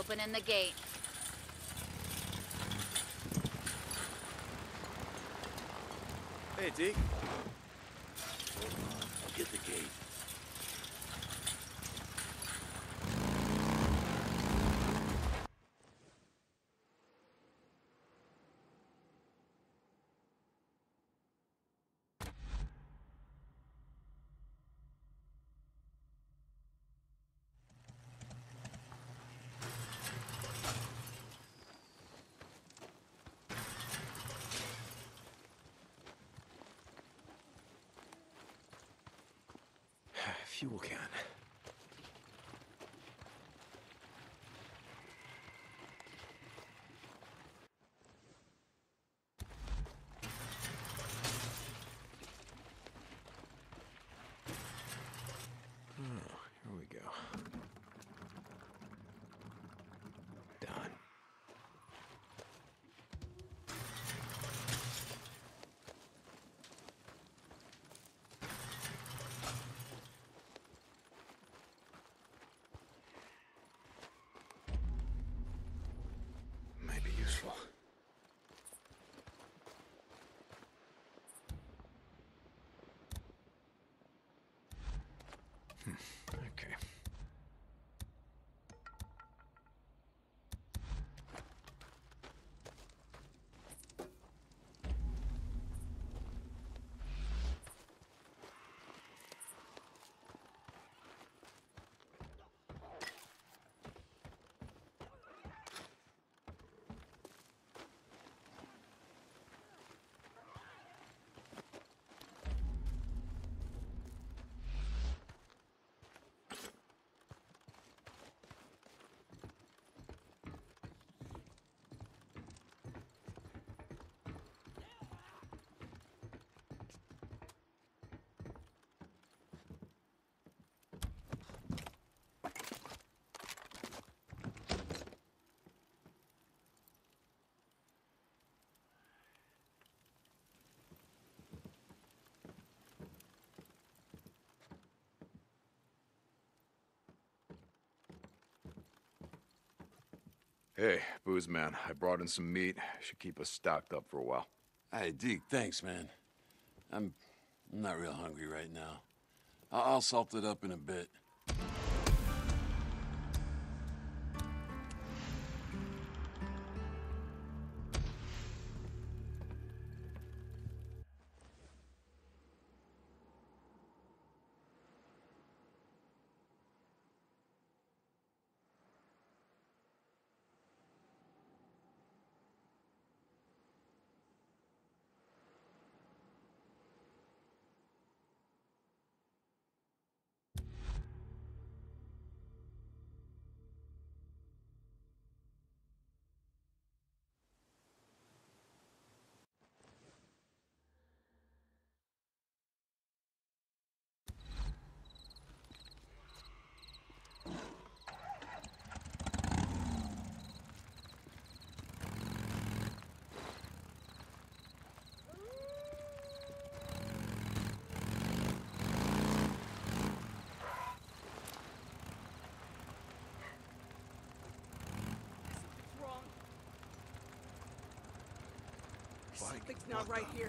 opening the gate. Hey, Deke. Hold on, I'll get the gate. Fuel can. Oh, here we go. Done. Might be useful. Okay. Hey, booze man, I brought in some meat. Should keep us stocked up for a while. Hey, Deke, thanks, man. I'm not real hungry right now. I'll salt it up in a bit. Something's not right here.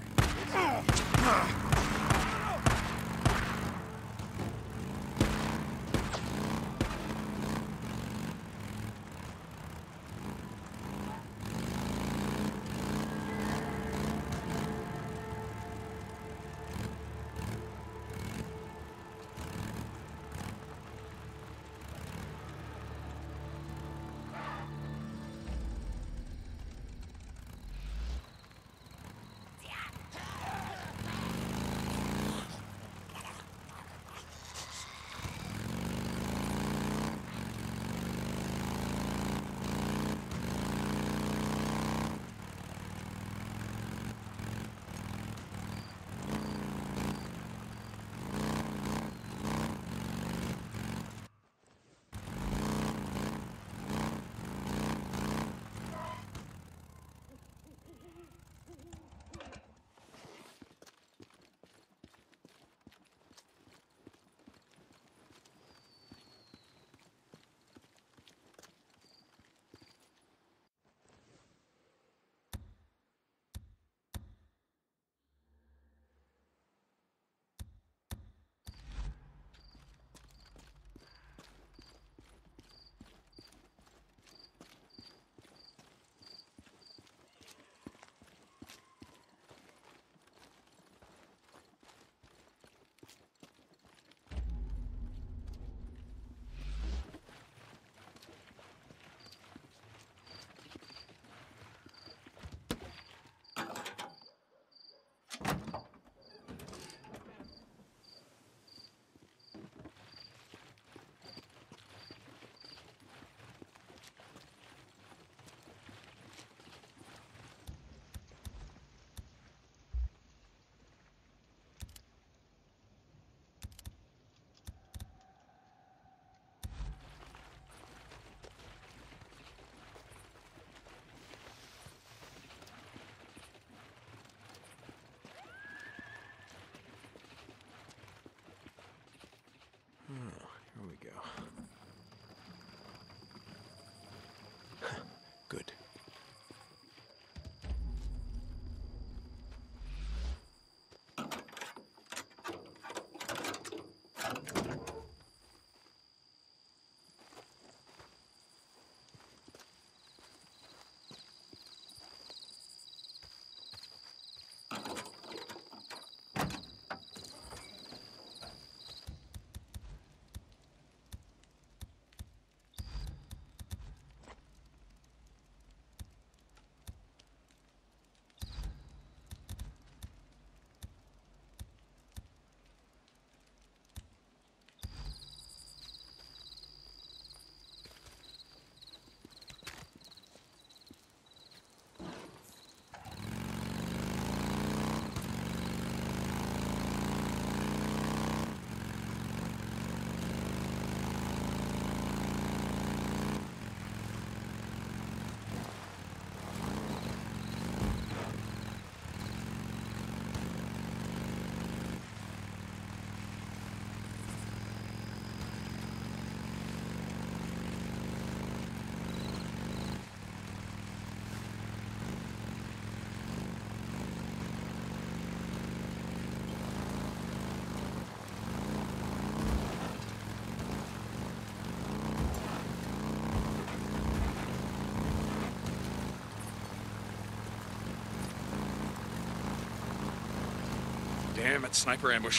Damn it, sniper ambush.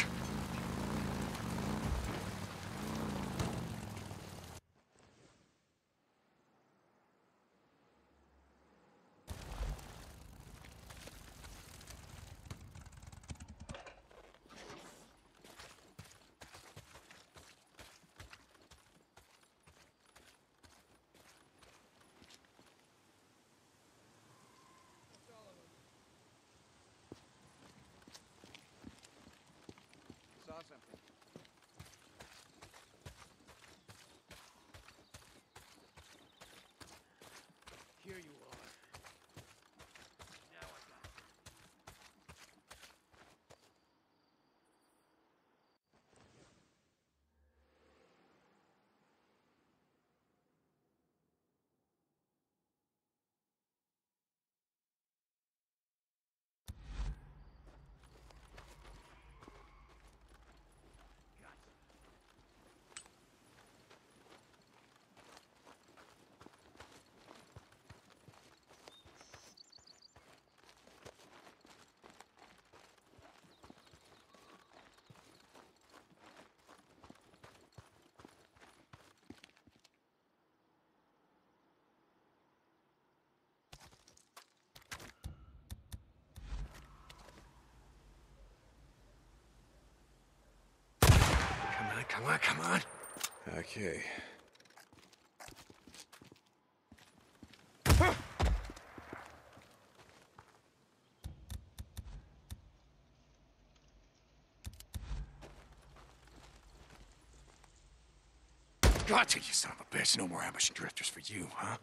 Saw something. Here you are. Now I got you. Come on, come on. Okay. Gotcha, you son of a bitch. No more ambush and drifters for you, huh?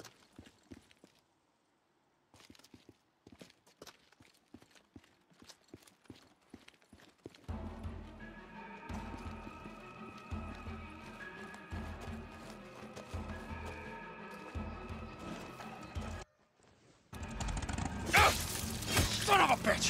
Son of a bitch!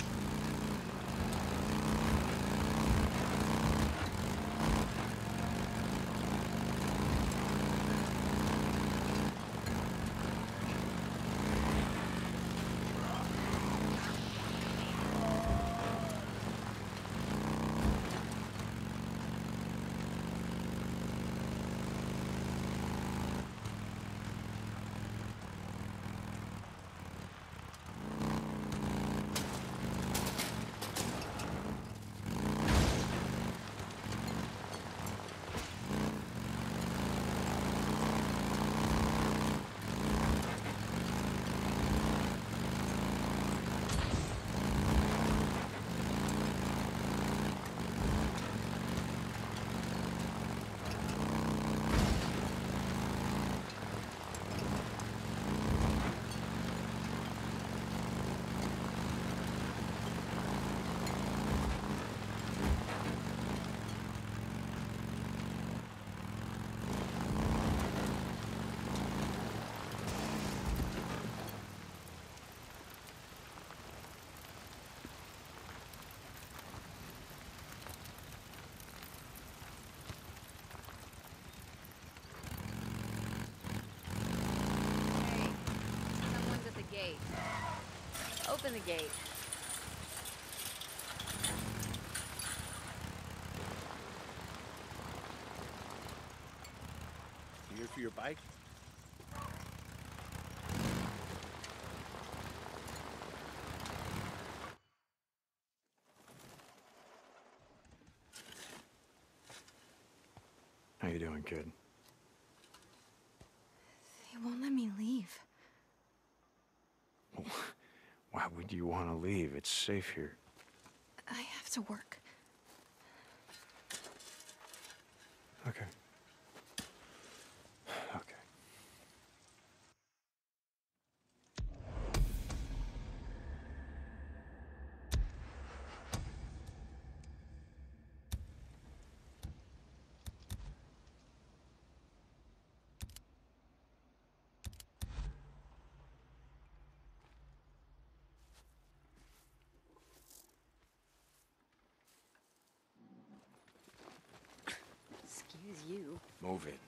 Gate. Open the gate. You here for your bike? How you doing, kid? They won't let me leave. Why would you want to leave? It's safe here. I have to work. Okay. Okay. Excuse you. Move it.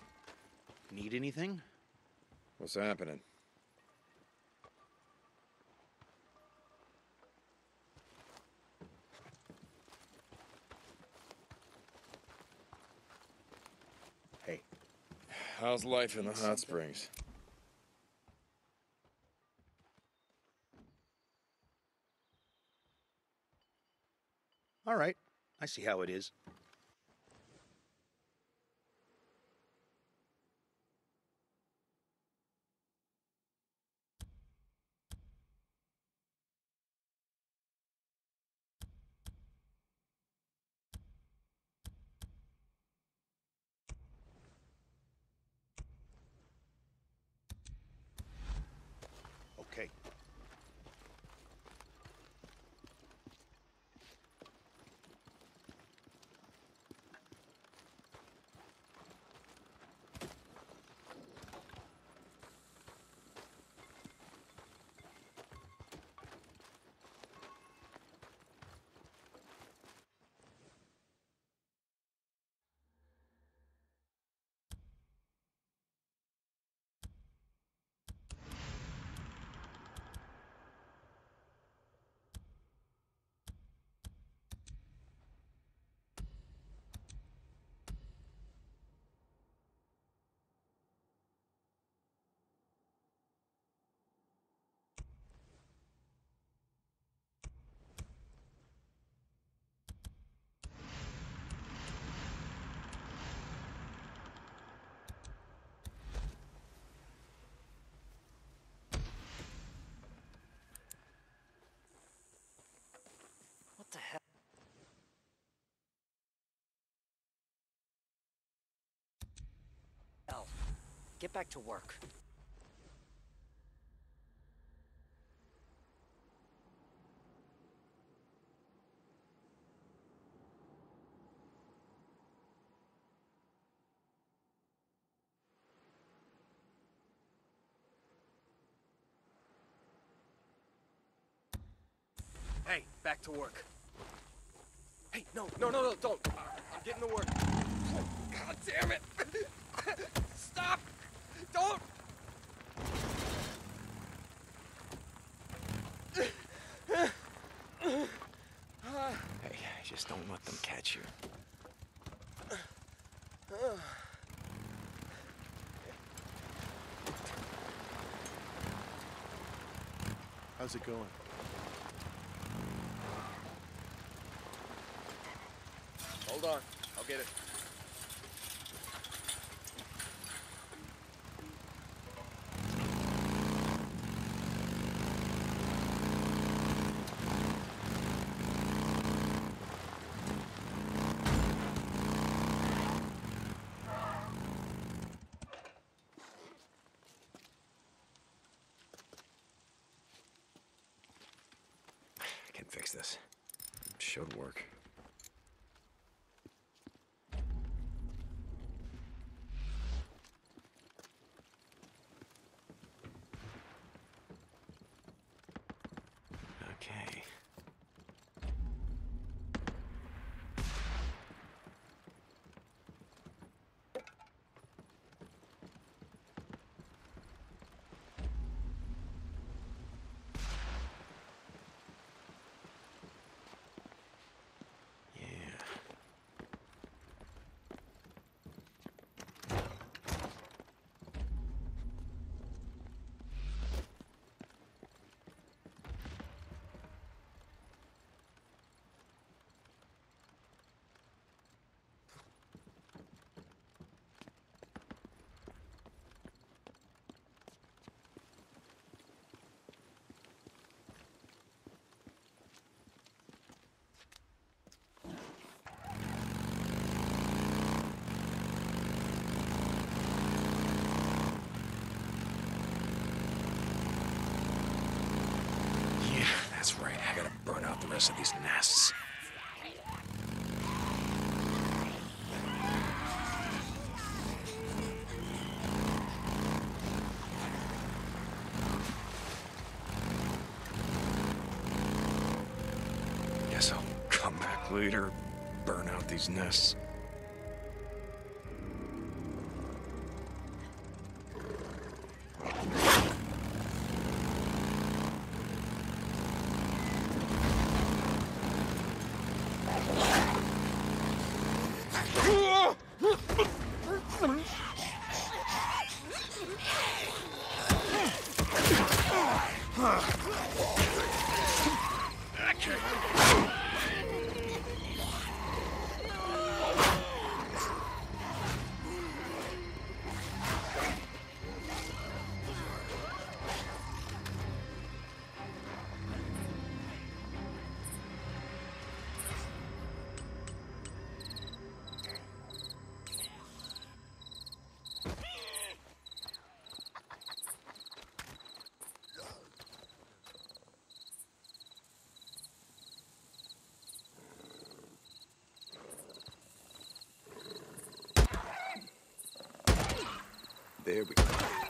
Need anything? What's happening? How's life in the hot springs? All right, I see how it is. Okay. What the hell? Get back to work. Hey, back to work. Hey, no, don't. I'm getting to work. God damn it! Stop! Don't! Hey, just don't let them catch you. How's it going? Hold on, I'll get it. I can fix this. It should work. Okay. That's right, I gotta burn out the rest of these nests. Guess I'll come back later, burn out these nests. There we go.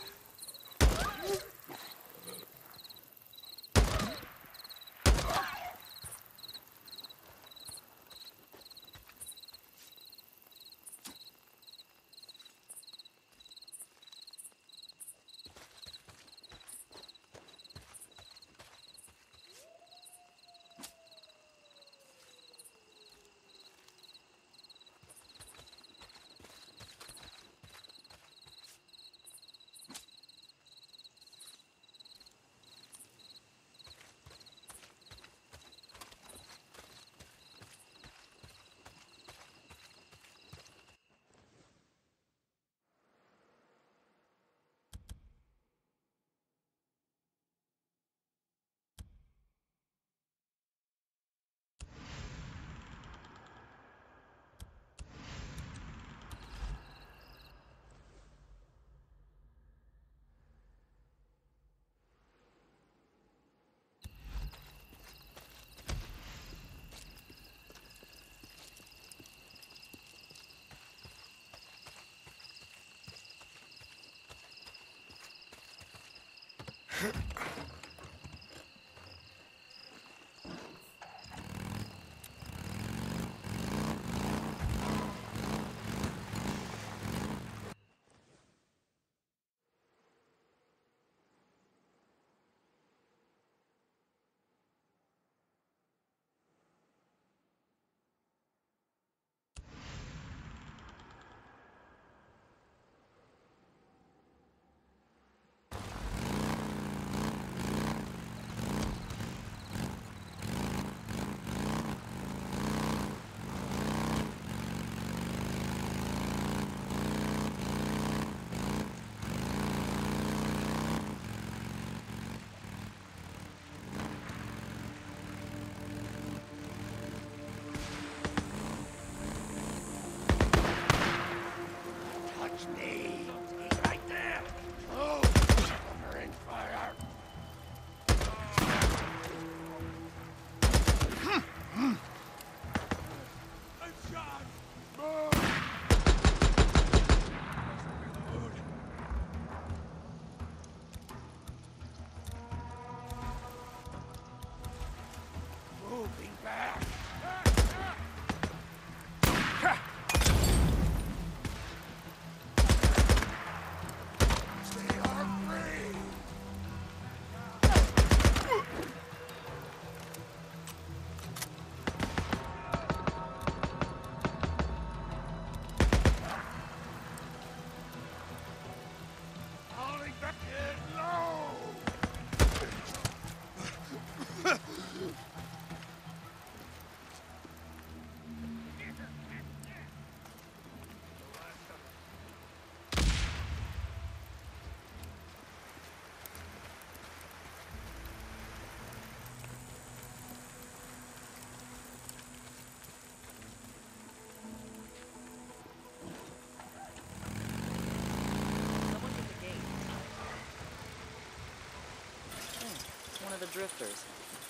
The drifters.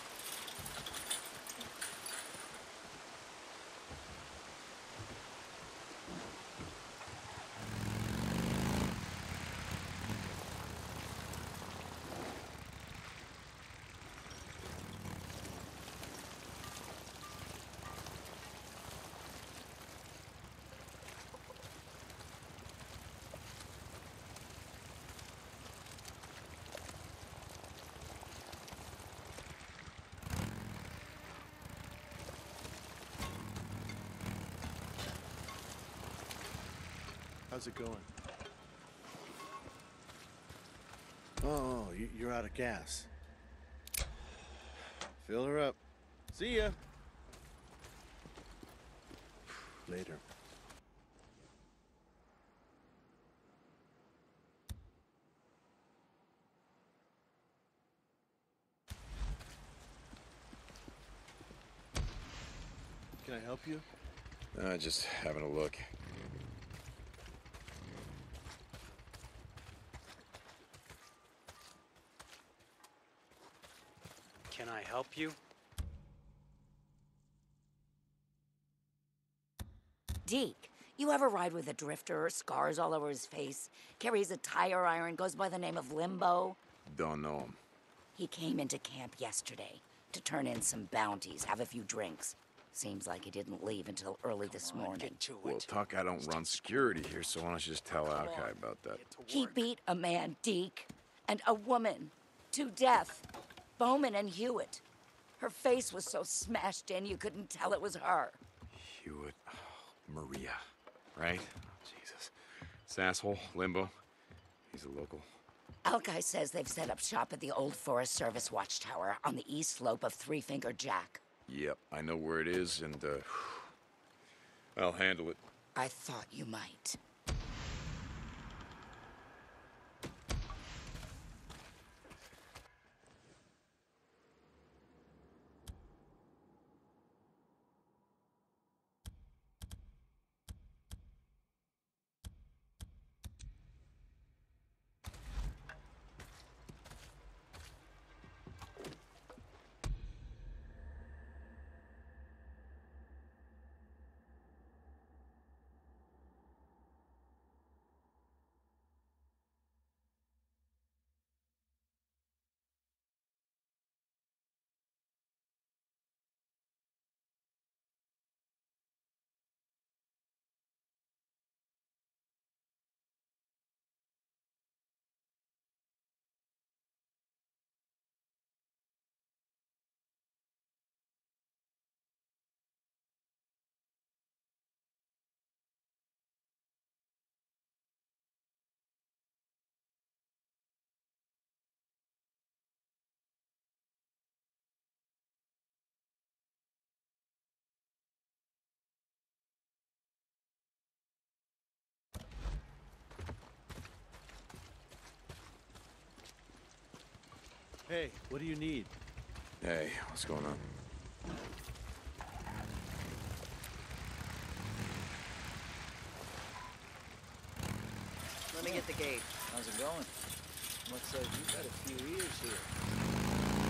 How's it going? Oh, you're out of gas. Fill her up. See ya. Later. Can I help you? Just having a look. Can I help you? Deke, You ever ride with a drifter, scars all over his face, carries a tire iron, goes by the name of Limbo? Don't know him. He came into camp yesterday to turn in some bounties, have a few drinks. Seems like he didn't leave until early this morning. Well, Tuck, I don't run security here, so why don't you just tell Alki about that? He beat a man, Deke, and a woman to death. Bowman and Hewitt. Her face was so smashed in you couldn't tell it was her. Hewitt. Oh, Maria. Right? Oh, Jesus. This asshole, Limbo. He's a local. Alki says they've set up shop at the old Forest Service watchtower on the east slope of Three Finger Jack. Yep, I know where it is, and, I'll handle it. I thought you might. Hey, what do you need? Hey, what's going on? Let me get the gate. How's it going? Looks like you got a few ears here.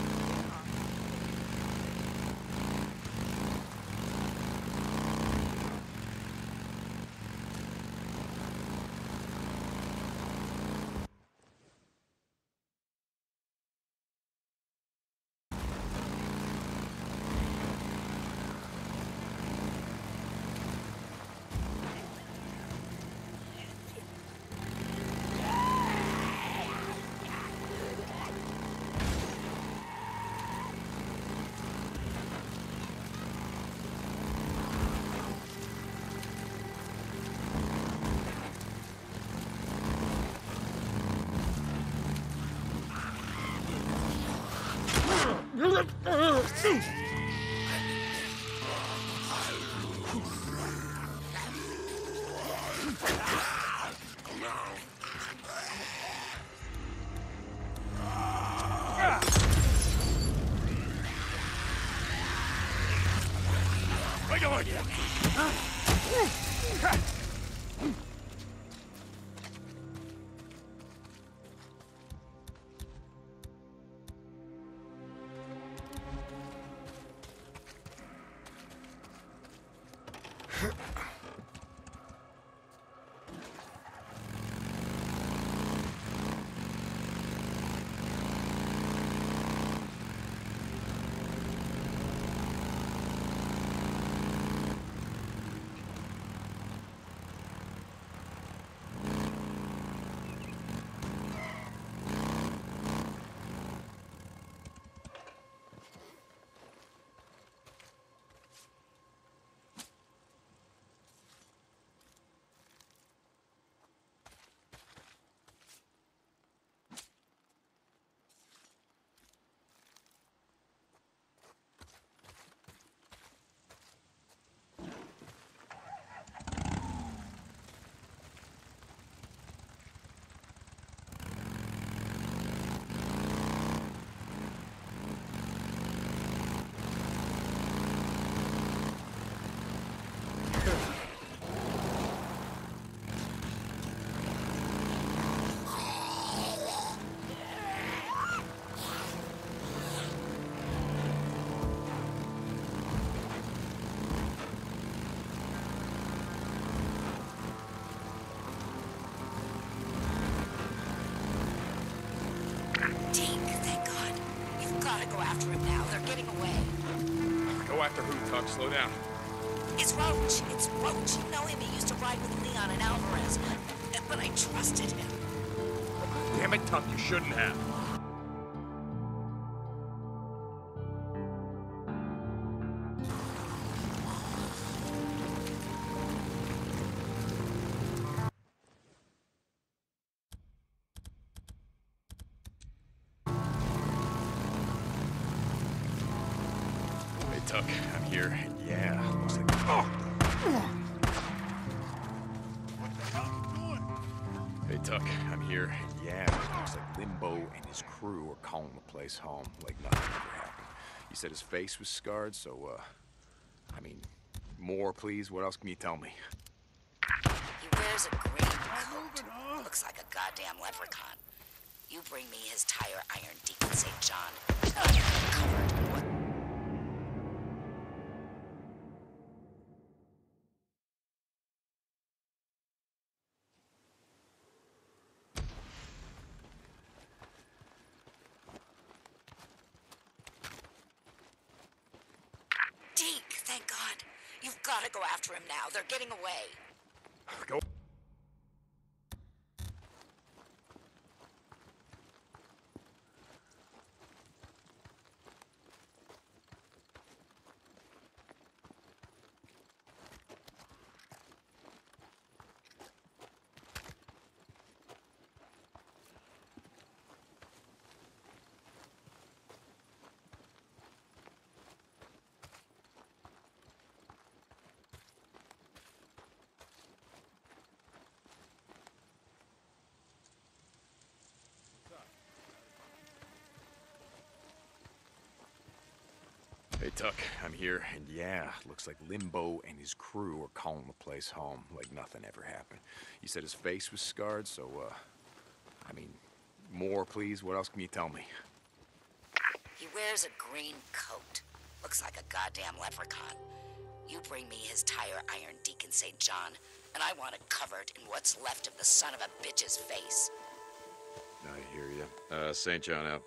gotta go after him now. They're getting away. Go after who, Tuck? Slow down. It's Roach. It's Roach. You know him. He used to ride with Leon and Alvarez. But I trusted him. Damn it, Tuck, you shouldn't have. Hey, Tuck, I'm here. Yeah, looks like... Oh! Hey, Tuck, I'm here. Yeah, looks like Limbo and his crew are calling the place home like nothing ever happened. You said his face was scarred, so, I mean, more, please? What else can you tell me? He wears a green coat. Looks like a goddamn leprechaun. You bring me his tire iron, Deacon St. John, and I got him covered in what... Deke, thank God. You've got to go after him now. They're getting away. Go. Hey, Tuck, I'm here, and yeah, looks like Limbo and his crew are calling the place home like nothing ever happened. You said his face was scarred, so, I mean, more, please? What else can you tell me? He wears a green coat. Looks like a goddamn leprechaun. You bring me his tire iron, Deacon St. John, and I want it covered in what's left of the son of a bitch's face. I hear you. St. John out.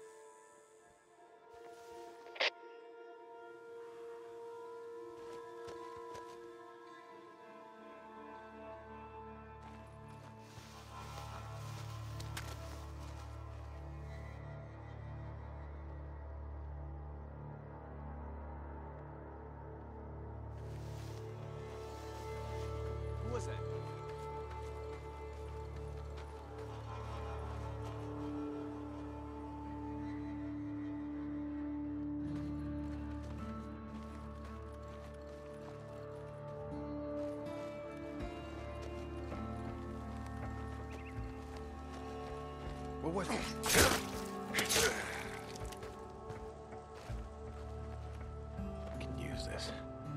Who was that? What was it? I can use this.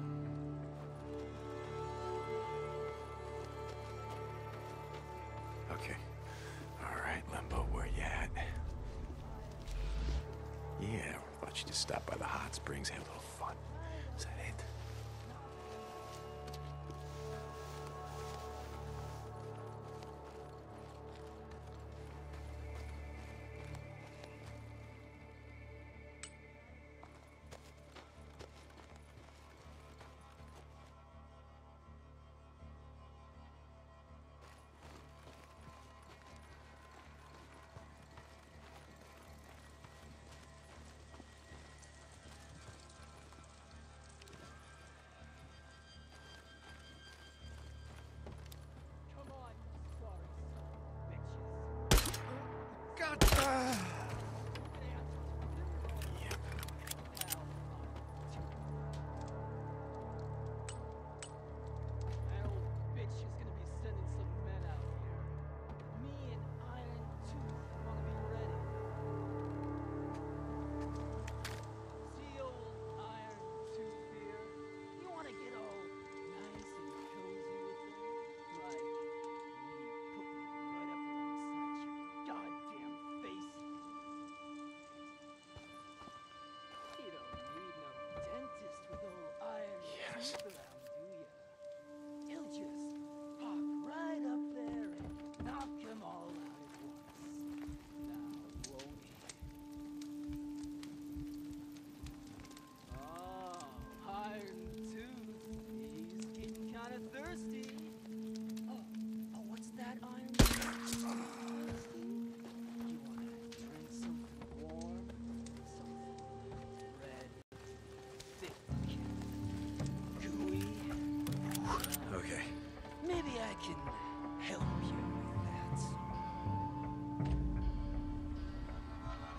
Okay. All right, Limbo, where you at? Yeah, I thought you'd just stop by the hot springs, have a little fun. Is that it?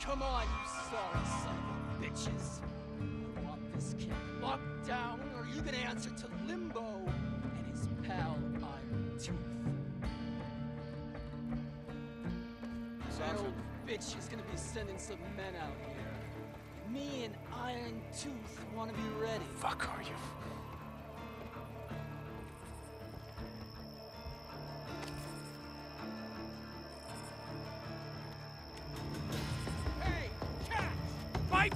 come on, you sorry son of bitches. You want this camp locked down, or are you gonna answer to Limbo and his pal Iron Tooth? That old bitch is gonna be sending some men out here. Me and Iron Tooth wanna be ready. Fuck are you? Hey, cats! Fight!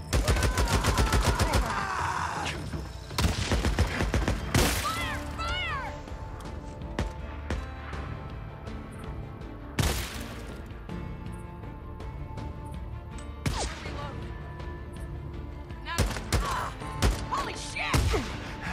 Holy shit!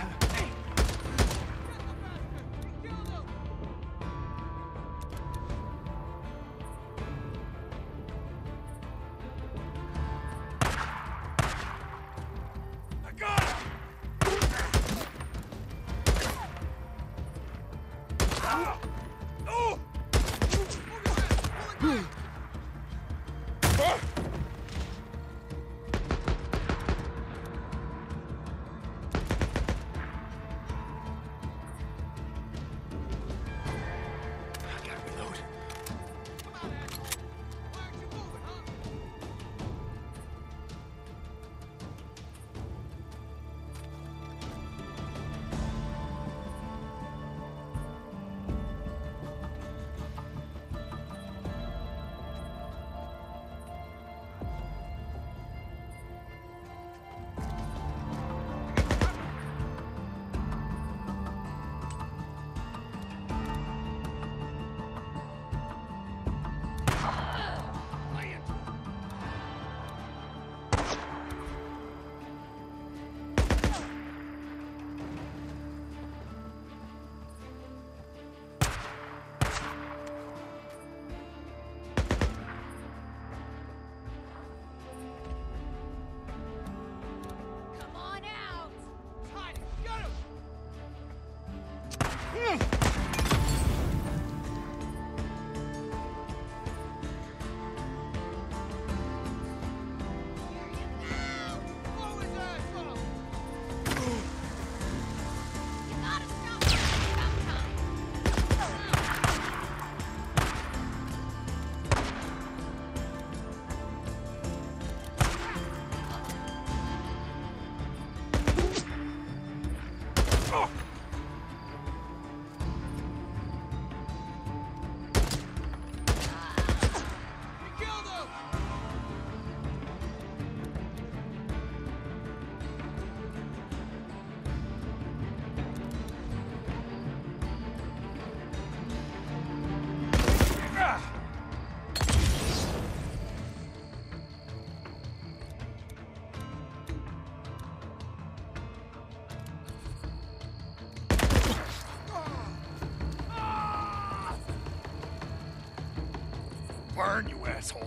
Burn, you asshole.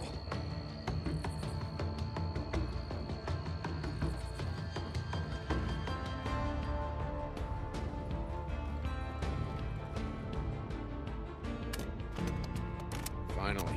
Finally.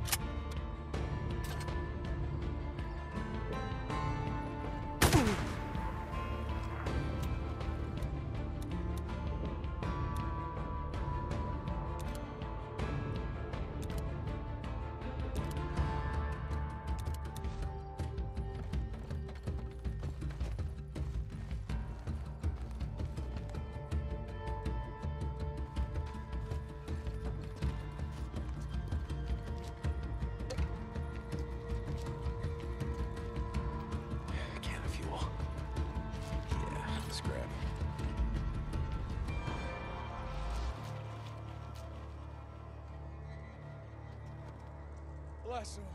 Bless him.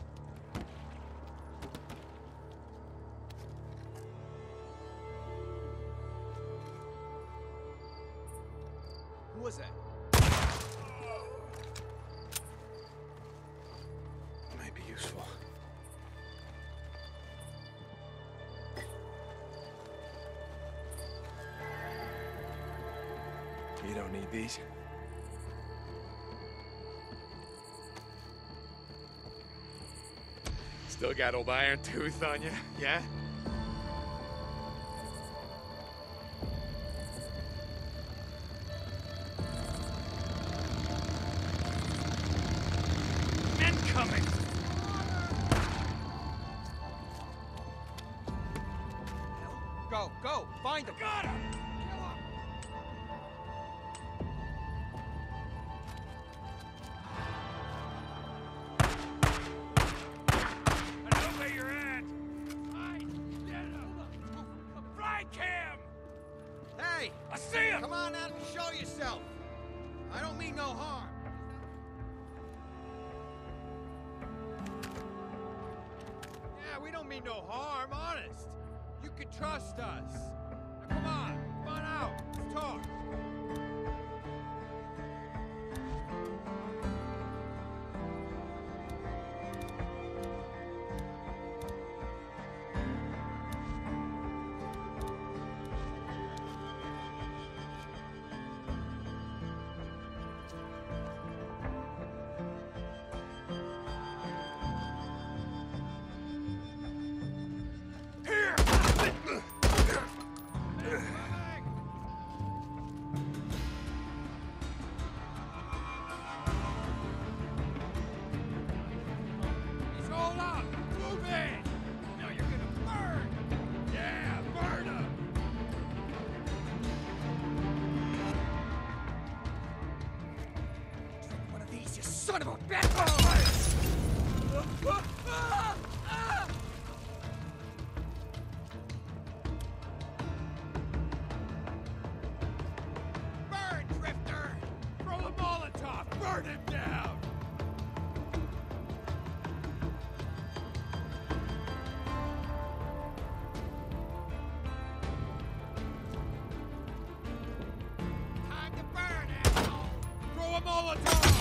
Who was that? Might be useful. You don't need these? Still got old iron tooth on you, yeah? Men coming! Go, go, find him! Got him! Hey! I see him! Come on out and show yourself! I don't mean no harm. Yeah, we don't mean no harm, honest. You can trust us. Now, come on out, let's talk. Son of a bitch! Burn, Drifter! Throw a Molotov! Burn him down! Time to burn, asshole! Throw a Molotov!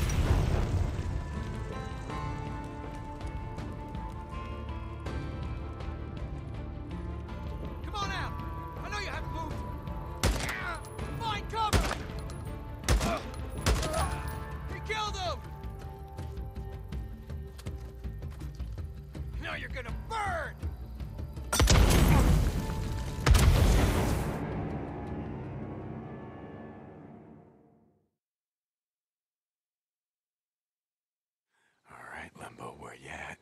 You're gonna burn! All right, Limbo, where you at?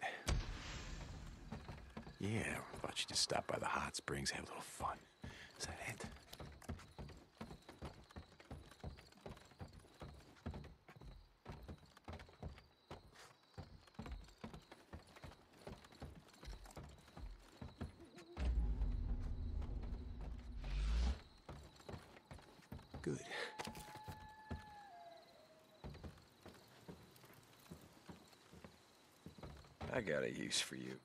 Yeah, thought you'd just stop by the hot springs, have a little fun. Is that it? Good. I got a use for you.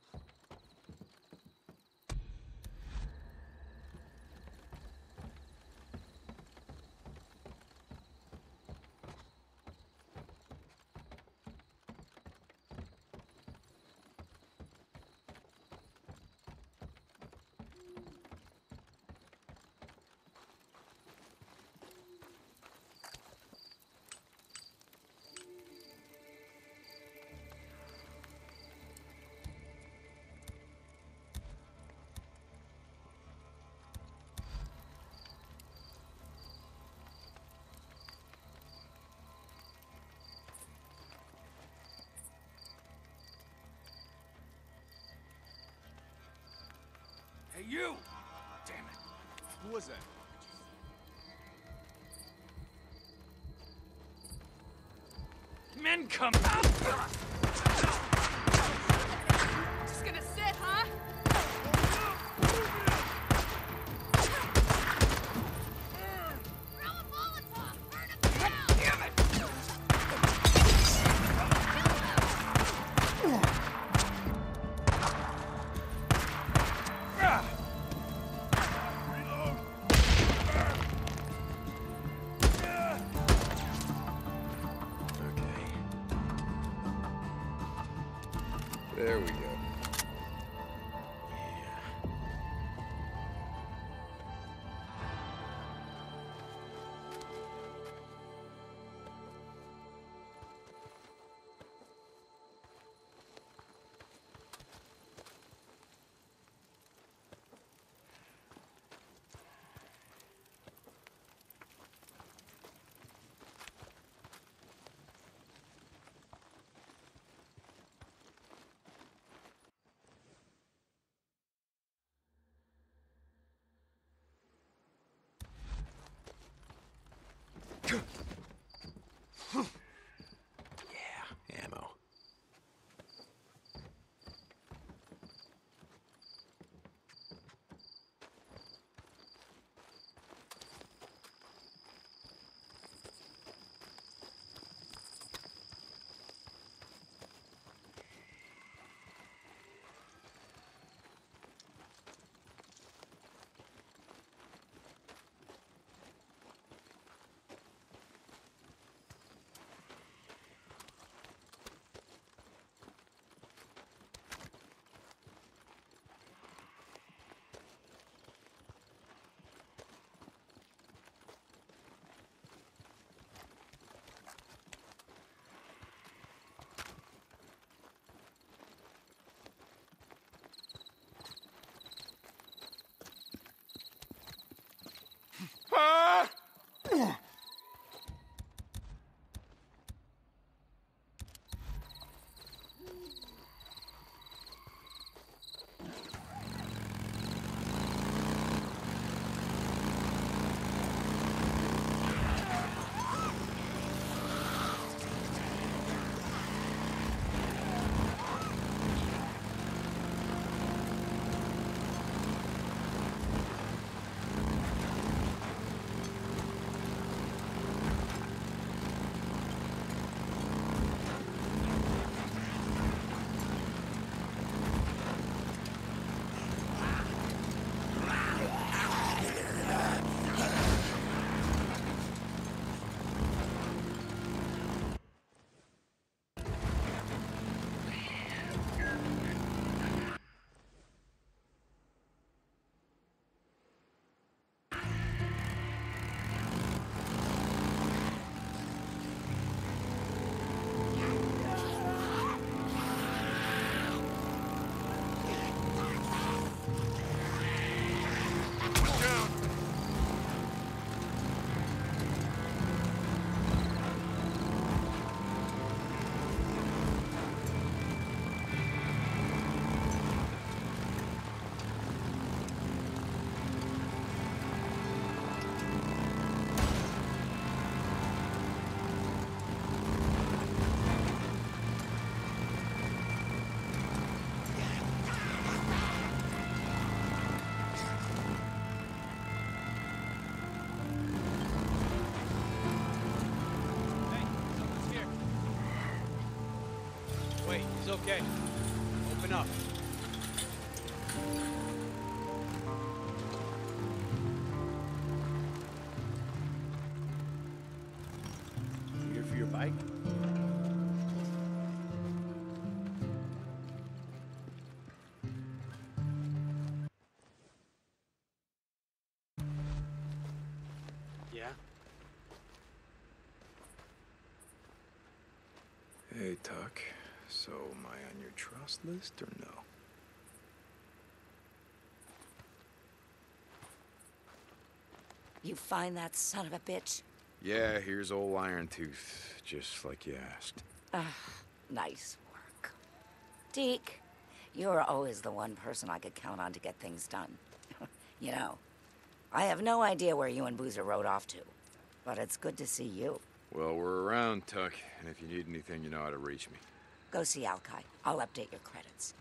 Hey, you! Damn it. Who was that? Men come out! Just gonna sit, huh? Throw a Molotov! Burn him down! Damn it! There we go. He's okay. Open up. You here for your bike? Yeah? Hey, Tuck. So, am I on your trust list or no? You find that son of a bitch? Yeah, here's old Iron Tooth, just like you asked. Nice work. Deke, you're always the one person I could count on to get things done. You know, I have no idea where you and Boozer rode off to, but it's good to see you. Well, we're around, Tuck, and if you need anything, you know how to reach me. Go see Alki. I'll update your credits.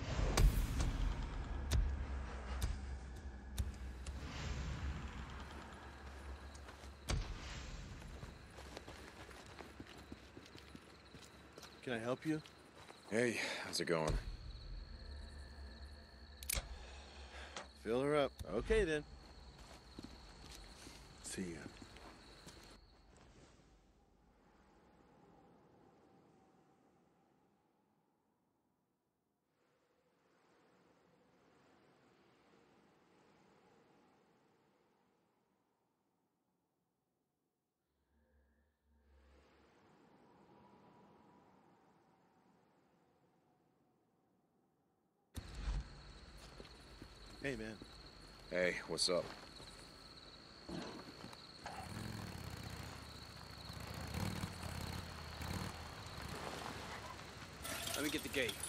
Can I help you? Hey, how's it going? Fill her up. Okay, then. See ya. Hey, man. Hey, what's up? Let me get the gate.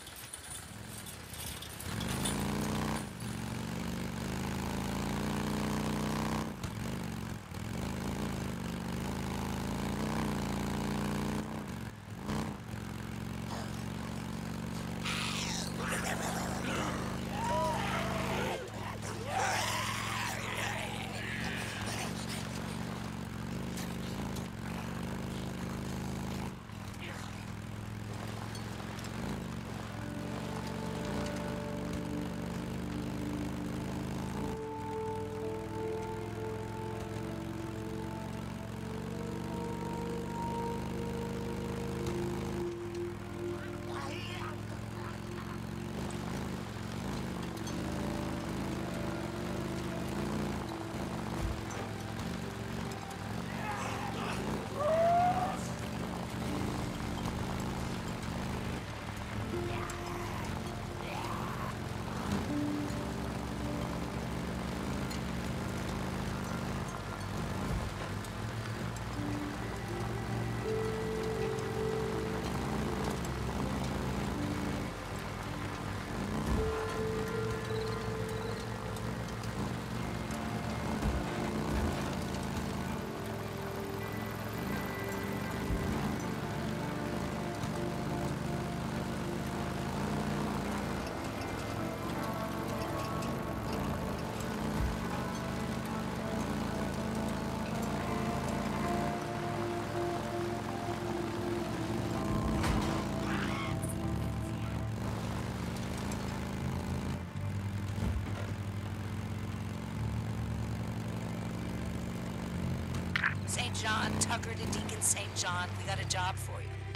St. John, Tucker to Deacon St. John. We got a job for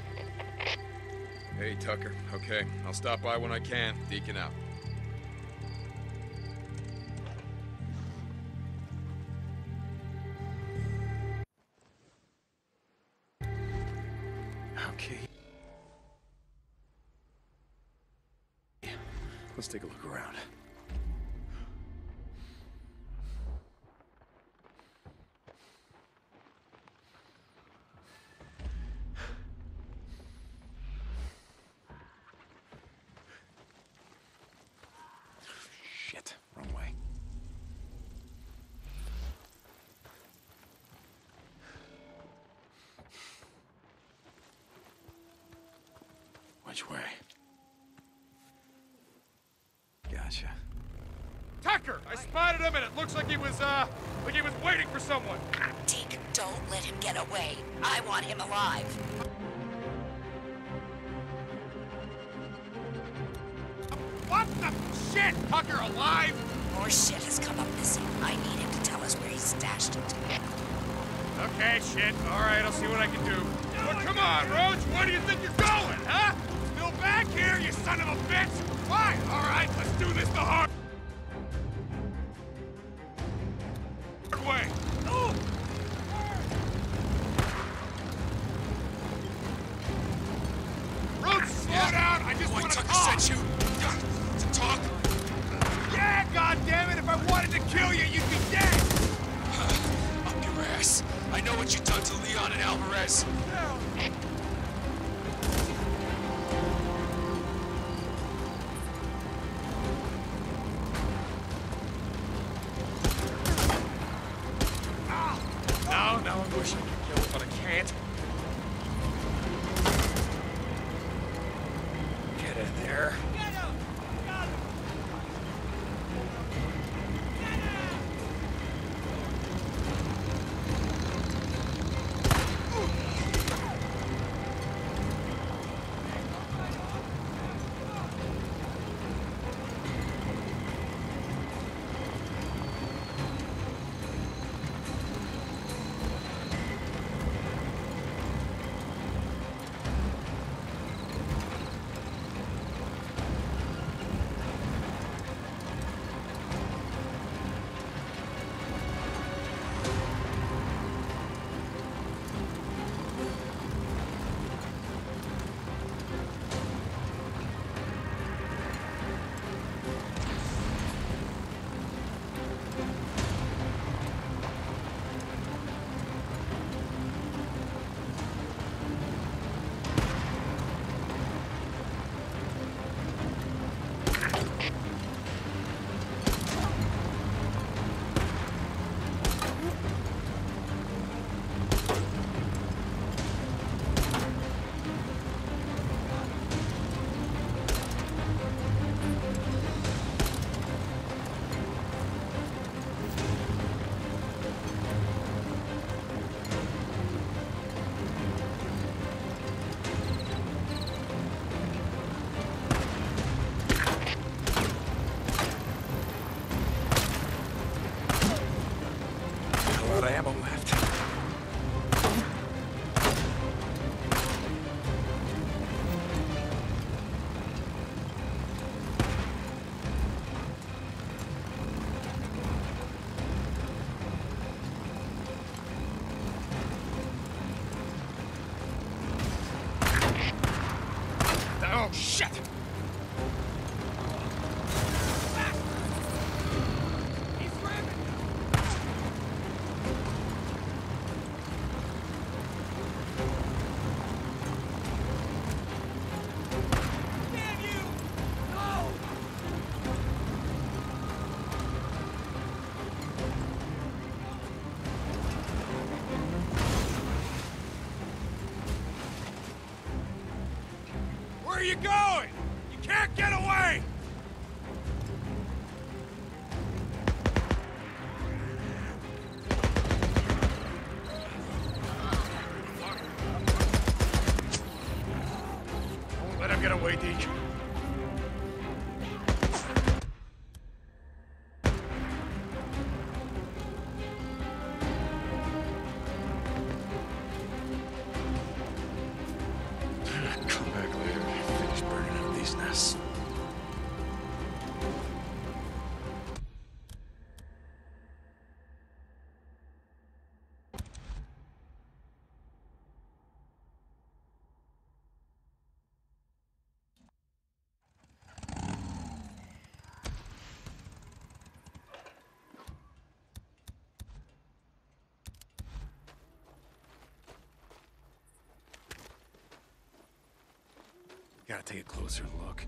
you. Hey, Tucker. Okay, I'll stop by when I can. Deacon out. Okay. Let's take a look around. Shit, wrong way. Which way? Gotcha. Tucker! I spotted him and it looks like he was waiting for someone. Deke, don't let him get away. I want him alive. What the shit? Tucker alive? More shit has come up missing. I need him to tell us where he stashed it. Okay, shit. All right, I'll see what I can do. But come on, Roach. Where do you think you're going, huh? Still back here, you son of a bitch? Fine. All right, let's do this the hard way. Roach, slow down. I just want to talk. Sent you to talk. Yeah, goddammit. If I wanted to kill you, you'd be dead. Up your ass. I know what you've done to Leon and Alvarez. Now I'm wishing I could kill him, but I can't. Get in there. Ammo left. Oh, shit! Where are you going? You can't get away! Don't let him get away, Deke. Come back later. Finish burning out these nests. Gotta take a closer look.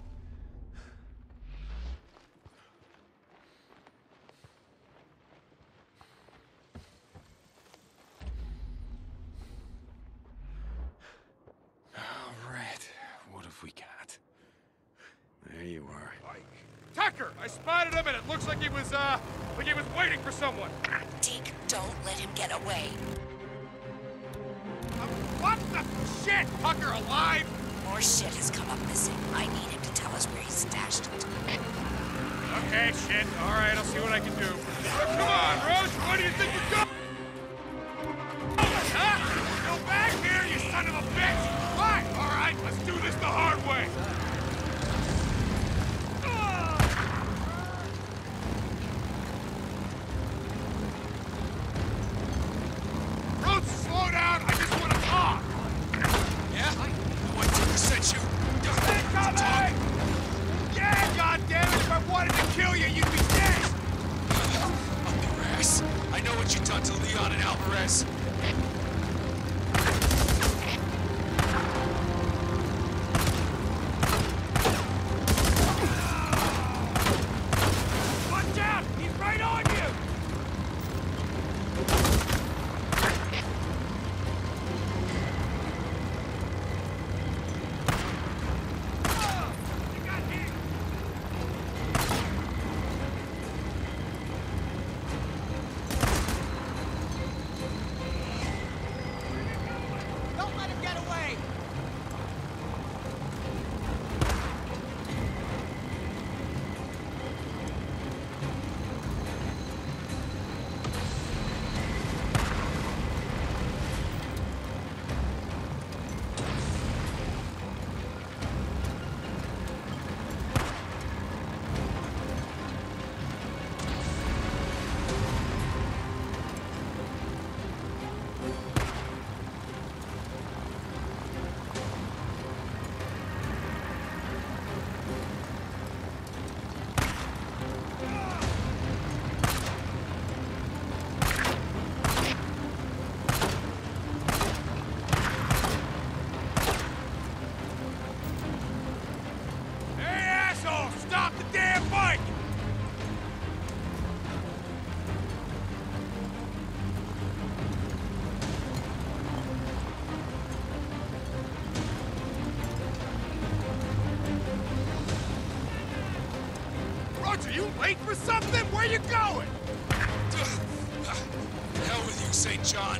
All right, what have we got? There you are. Tucker! I spotted him and it looks like he was waiting for someone. Deke, don't let him get away. What the shit? Tucker alive? More shit has come up missing. I need him to tell us where he stashed it. Okay, shit. All right, I'll see what I can do. Come on, Roach. What do you think we're going? Huh? Go back here, you son of a bitch! Fine, all right, let's do this the hard way. Roach, slow down. I just want to talk. Yeah? What sent you? Incoming! Yeah, goddammit! If I wanted to kill you, you'd be dead! Up your ass. I know what you done to Leon and Alvarez. Watch out! He's right on you! Don't let him get away! Hey, asshole! Stop the damn bike! Roger, you late for something? Where you going? Hell with you, St. John.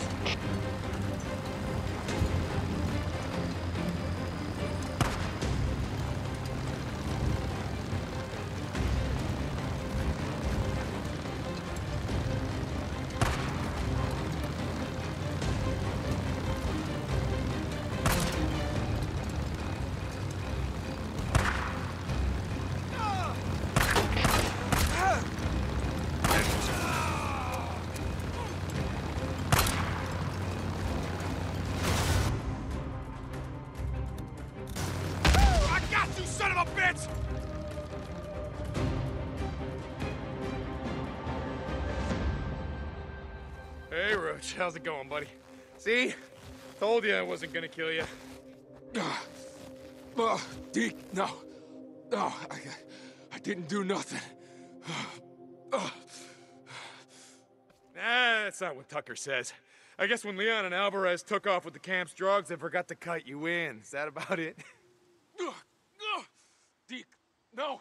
I got you, son of a bitch! Hey, Roach. How's it going, buddy? See? Told you I wasn't gonna kill you. Deke, no. No, I didn't do nothing. That's not what Tucker says. I guess when Leon and Alvarez took off with the camp's drugs, they forgot to cut you in. Is that about it? Deke, no.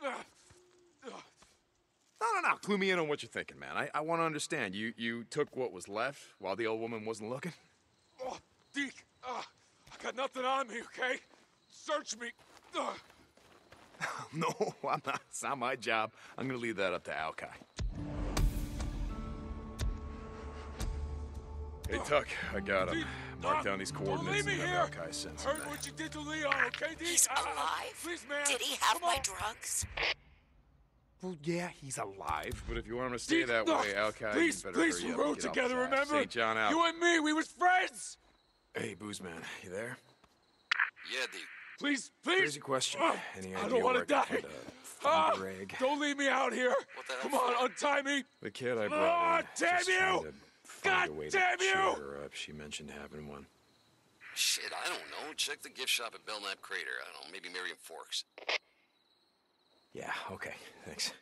No. Clue me in on what you're thinking, man. I want to understand. You took what was left while the old woman wasn't looking? Oh, Deke, I got nothing on me, okay? Search me. No, I'm not. It's not my job. I'm gonna leave that up to Alki. Hey, Tuck, I got him. Mark down these coordinates and have Alki send some Heard what you did to Leon, okay, Deke? He's alive? Please, man. Did he have my drugs? Well, yeah, he's alive, but if you want him to stay that way, Alki, Please, you better please, hurry we up rode and get together, out fast. remember? St. John out. You and me, we was friends! Hey, Boozman, you there? Yeah, Deke. Please, Crazy question. Any idea I don't want where to I could die. put a thunder egg? Don't leave me out here. What the hell? Come on, untie me. The kid I brought in, damn just you! trying to find a way to damn cheer you! her up. She mentioned having one. Shit, I don't know. Check the gift shop at Belknap Crater. I don't know, maybe Miriam Forks. Yeah, okay, thanks.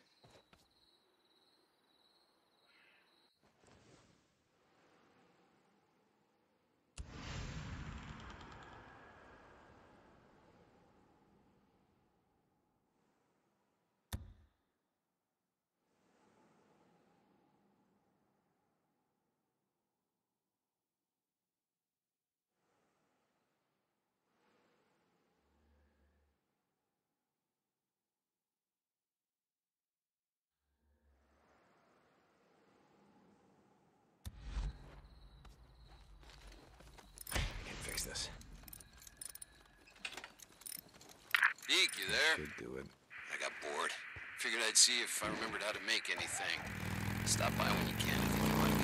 Deke, you there? Should do it. I got bored. Figured I'd see if I remembered how to make anything. Stop by when you can if you want.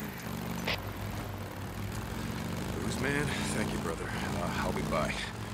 Booze man, thank you, brother. I'll be by.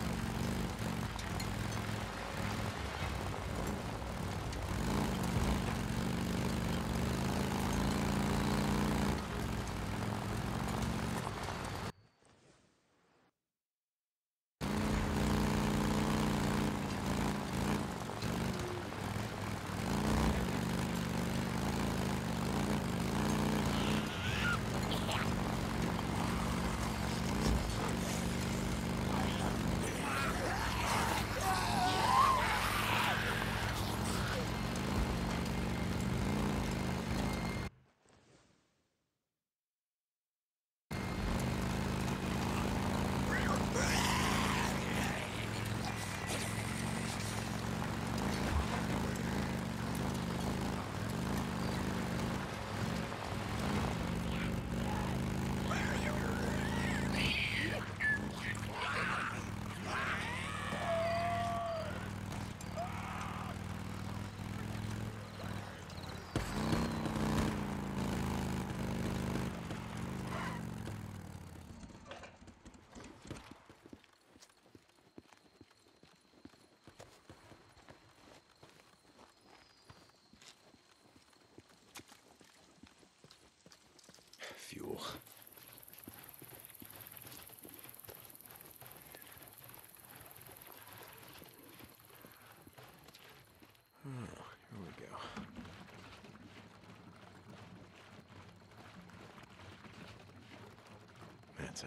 Fuel. Oh, here we go. That's it.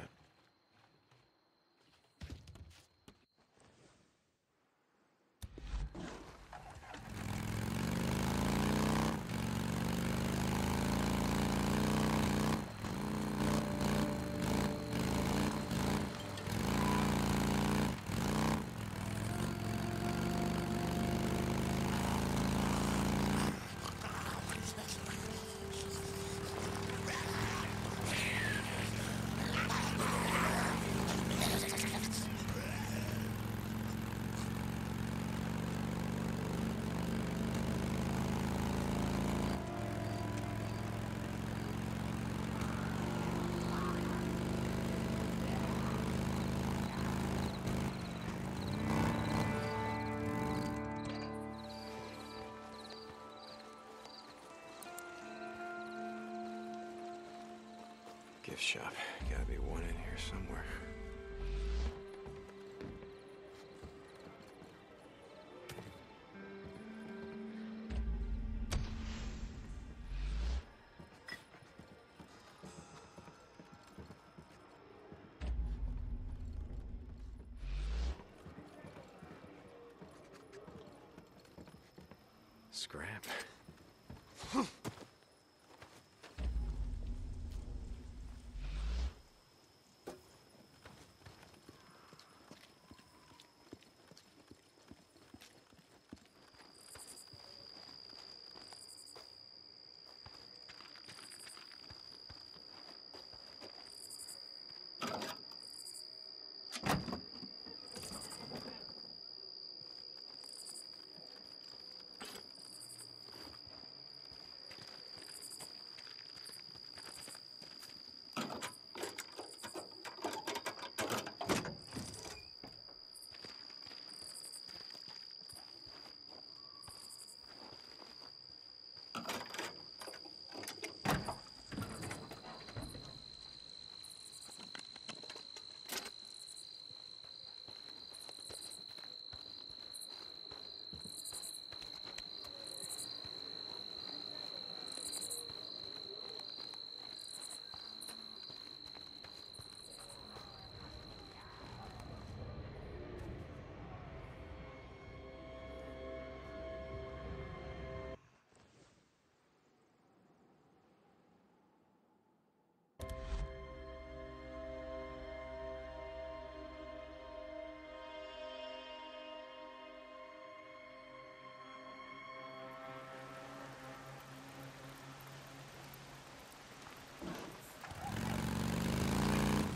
Gift shop. Gotta be one in here somewhere. Scrap.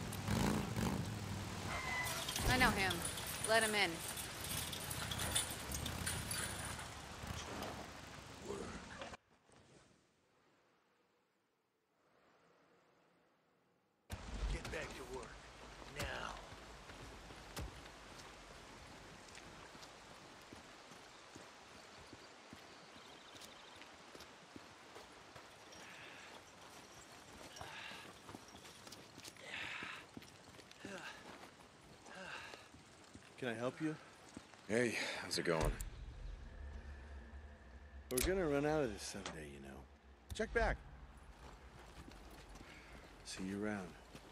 I know him. Let him in. Can I help you? Hey, how's it going? We're gonna run out of this someday, you know. Check back. See you around.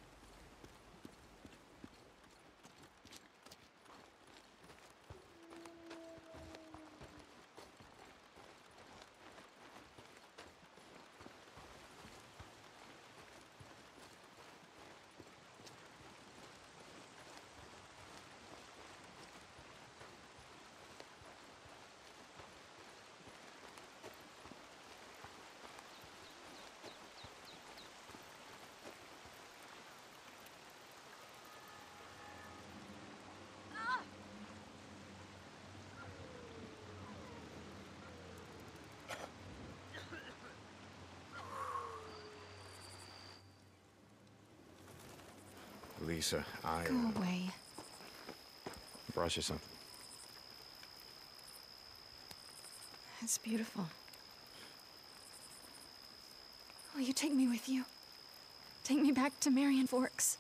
Lisa, Go away. brought you something. It's beautiful. Will you take me with you? Take me back to Marion Forks.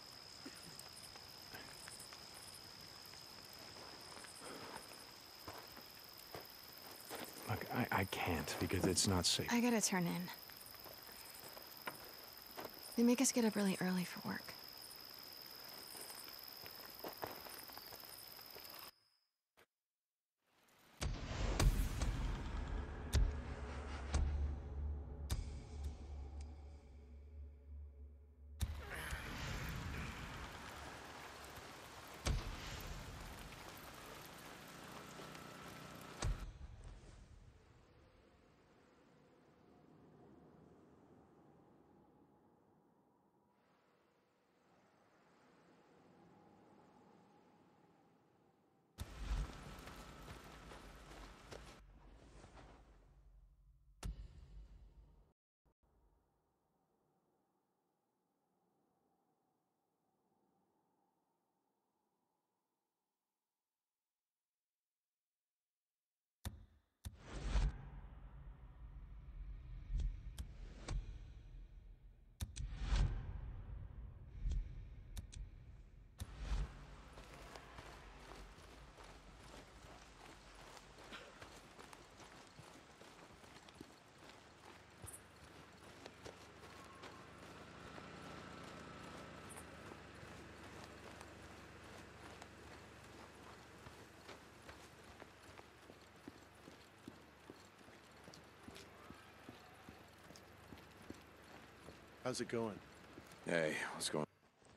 Look, I can't because it's not safe. I gotta turn in. They make us get up really early for work. How's it going? Hey, what's going on?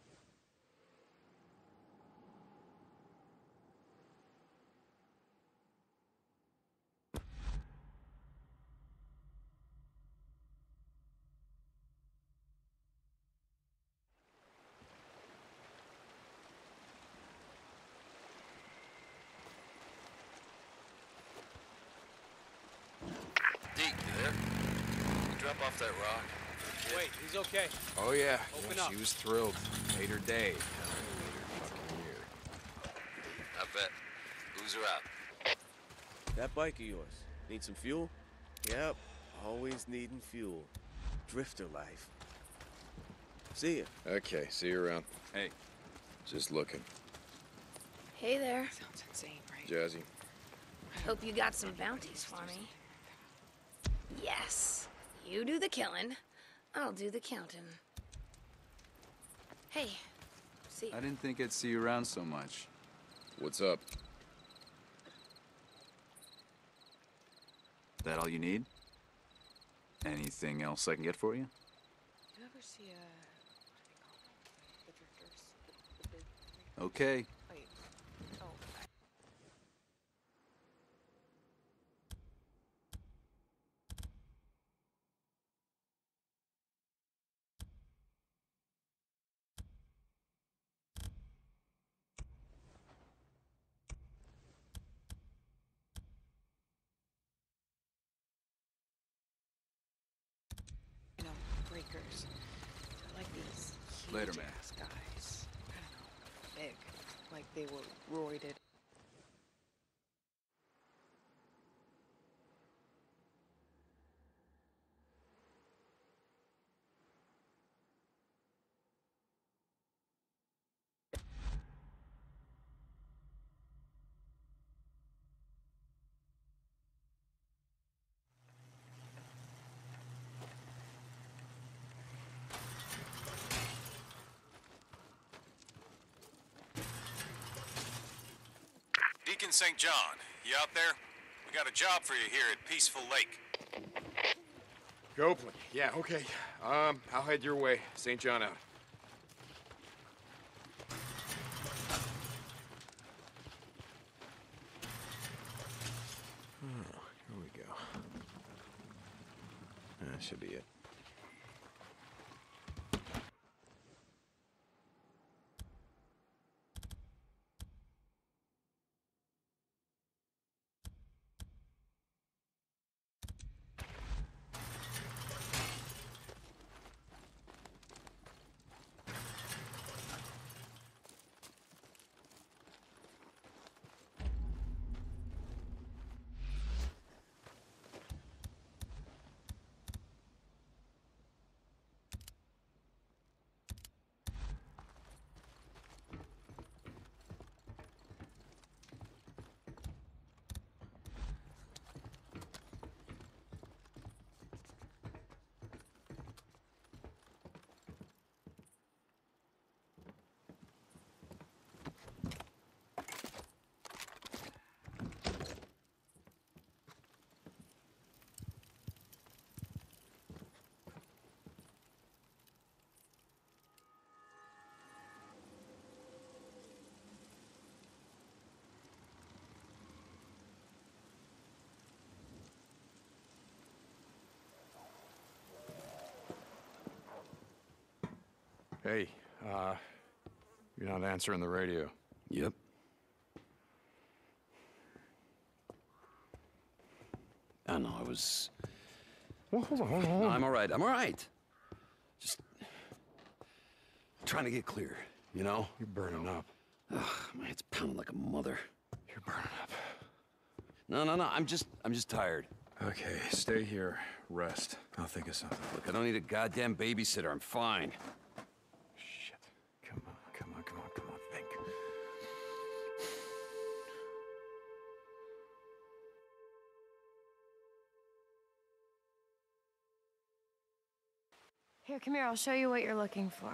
Deke, you there? Drop off that rock. Wait, he's okay. Oh yeah, Open yeah, up. she was thrilled. Made her day. Made her fucking year. I bet. Who's her out? That bike of yours, need some fuel? Yep, always needing fuel. Drifter life. See ya. Okay, see you around. Hey. Just looking. Hey there. Sounds insane, right? Jazzy. Hope you got some bounties for me. Yes. You do the killing. I'll do the counting. Hey. See. I didn't think I'd see you around so much. What's up? That all you need? Anything else I can get for you? You ever see what do they call them? The drifters? The big... Okay. Wait. Oh. You know, breakers. They're like these Later, huge man. ass guys. I don't know, big. Like they were roided. Deacon St. John. You out there? We got a job for you here at Peaceful Lake. Copeland. Yeah, okay. I'll head your way. St. John out. Oh, here we go. That should be it. Hey, you're not answering the radio. Yep. I know, I was... Well, hold on. No, I'm all right. Just trying to get clear, you know? You're burning up. Ugh, my head's pounding like a mother. You're burning up. No, I'm just tired. Okay, stay here. Rest. I'll think of something. Look, I don't need a goddamn babysitter. I'm fine. Shit. Come on. Think. Here, come here. I'll show you what you're looking for.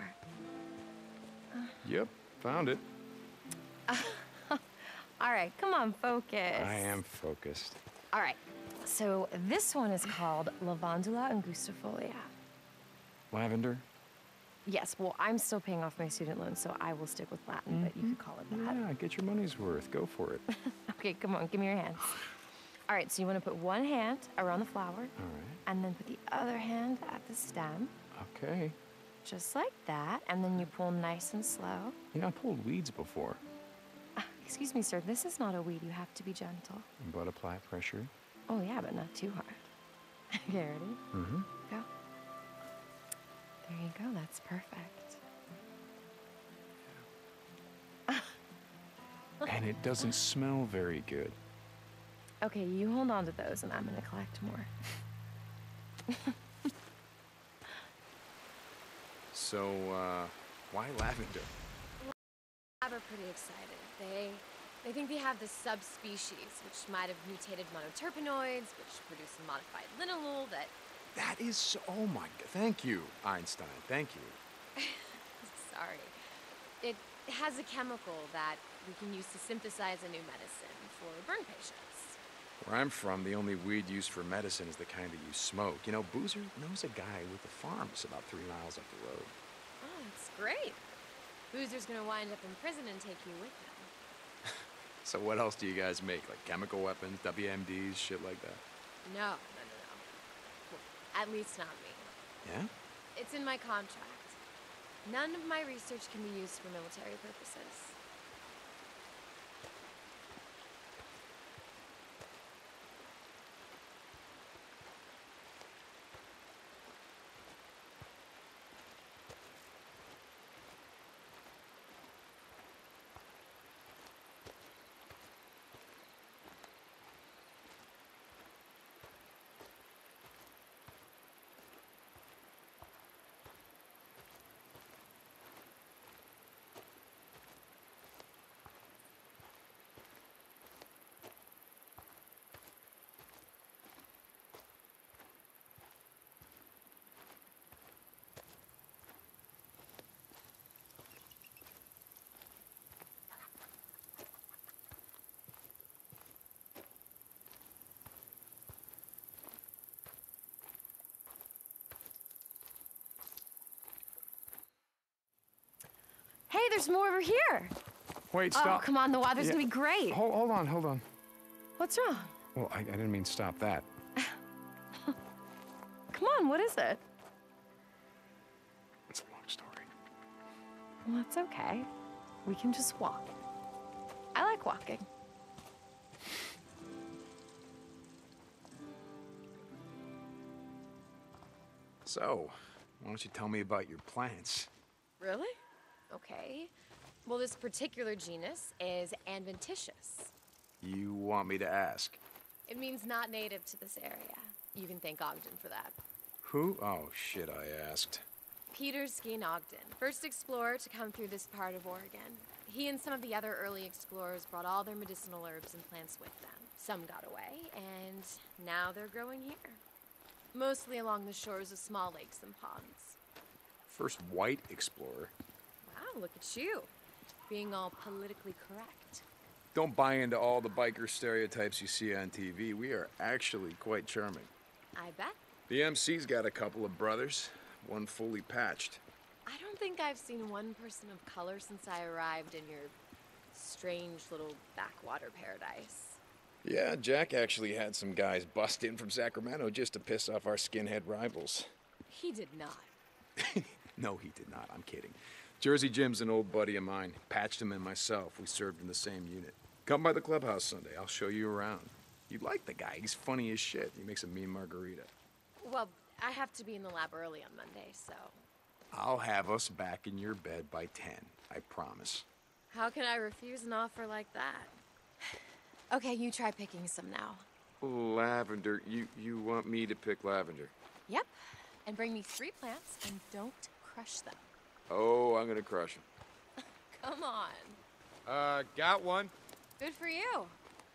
Yep, found it. All right, come on, focus. I am focused. All right, so this one is called Lavandula angustifolia. Lavender? Yes, well, I'm still paying off my student loan, so I will stick with Latin, but you could call it that. Yeah, get your money's worth. Go for it. Okay, come on, give me your hands. All right, so you want to put one hand around the flower. All right. And then put the other hand at the stem. Okay. Just like that, and then you pull nice and slow. You know, I pulled weeds before. Excuse me, sir, this is not a weed. You have to be gentle. But apply pressure. Oh, yeah, but not too hard. Okay, ready? Mm-hmm. Go. There you go, that's perfect. And it doesn't smell very good. Okay, you hold on to those, and I'm gonna collect more. So, why lavender? Lab are pretty excited. They think they have this subspecies, which might have mutated monoterpenoids, which produce a modified linalool that... That is so... Oh, my God. Thank you, Einstein. Thank you. Sorry. It has a chemical that we can use to synthesize a new medicine for burn patients. Where I'm from, the only weed used for medicine is the kind that you smoke. You know, Boozer knows a guy with a farm that's about 3 miles up the road. Oh, that's great. Boozer's gonna wind up in prison and take you with him. So what else do you guys make? Like chemical weapons, WMDs, shit like that? No. Well, at least not me. Yeah? It's in my contract. None of my research can be used for military purposes. there's more over here. Wait, Oh, stop. come on, the weather's Yeah. gonna be great. Hold on. What's wrong? Well, I didn't mean stop that. Come on, what is it? It's a long story. Well, that's okay. We can just walk. I like walking. So, why don't you tell me about your plants? Really? Okay. Well, this particular genus is adventitious. You want me to ask? It means not native to this area. You can thank Ogden for that. Who? Oh, shit, I asked. Peter Skeen Ogden, first explorer to come through this part of Oregon. He and some of the other early explorers brought all their medicinal herbs and plants with them. Some got away, and now they're growing here. Mostly along the shores of small lakes and ponds. First white explorer. Wow, look at you. Being all politically correct. Don't buy into all the biker stereotypes you see on TV. We are actually quite charming. I bet. The MC's got a couple of brothers, one fully patched. I don't think I've seen one person of color since I arrived in your strange little backwater paradise. Yeah, Jack actually had some guys bust in from Sacramento just to piss off our skinhead rivals. He did not. No, he did not. I'm kidding. Jersey Jim's an old buddy of mine. Patched him and myself. We served in the same unit. Come by the clubhouse Sunday. I'll show you around. You'd like the guy. He's funny as shit. He makes a mean margarita. Well, I have to be in the lab early on Monday, so... I'll have us back in your bed by 10. I promise. How can I refuse an offer like that? Okay, you try picking some now. Lavender. You want me to pick lavender? Yep. And bring me 3 plants, and don't crush them. Oh, I'm gonna crush him. Come on. Got one. Good for you.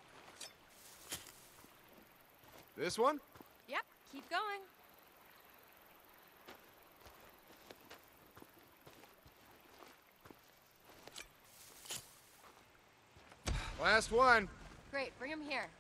This one? Yep, keep going. Last one. Great, bring him here.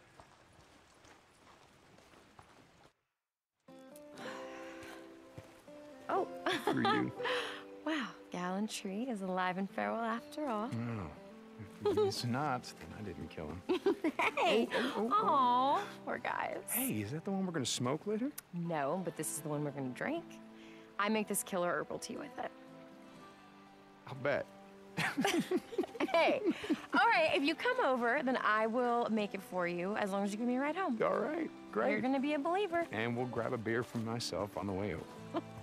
Oh. For you. Wow, gallantry is alive and farewell after all. No. If he's not, then I didn't kill him. Hey! Aw, poor guys. Hey, is that the one we're gonna smoke later? No, but this is the one we're gonna drink. I make this killer herbal tea with it. I'll bet. Hey, all right, if you come over, then I will make it for you as long as you give me a ride home. All right, great. You're gonna be a believer. And we'll grab a beer for myself on the way over.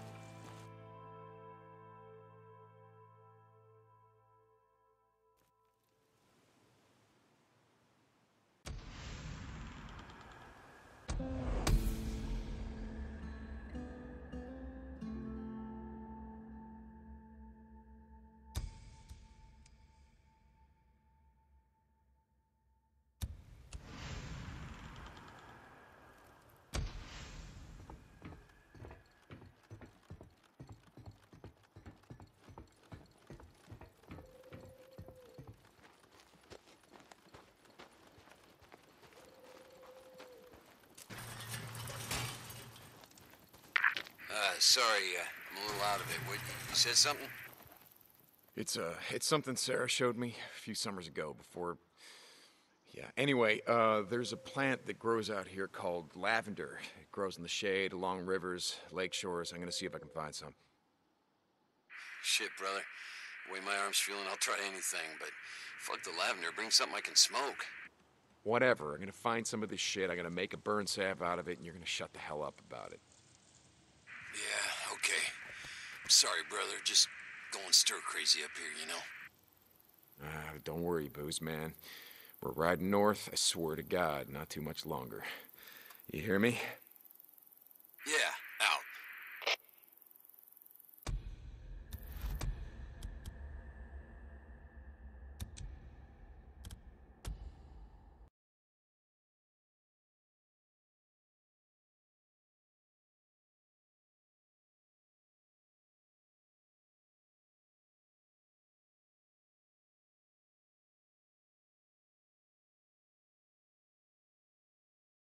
Sorry, I'm a little out of it. What, you said something? It's something Sarah showed me a few summers ago before... Yeah, anyway, there's a plant that grows out here called lavender. It grows in the shade, along rivers, lake shores. I'm gonna see if I can find some. Shit, brother. The way my arm's feeling, I'll try anything, but fuck the lavender. Bring something I can smoke. Whatever. I'm gonna find some of this shit. I'm gonna make a burn salve out of it, and you're gonna shut the hell up about it. Yeah, okay. I'm sorry, brother. Just going stir crazy up here, you know? Don't worry, Booze Man. We're riding north, I swear to God, not too much longer. You hear me?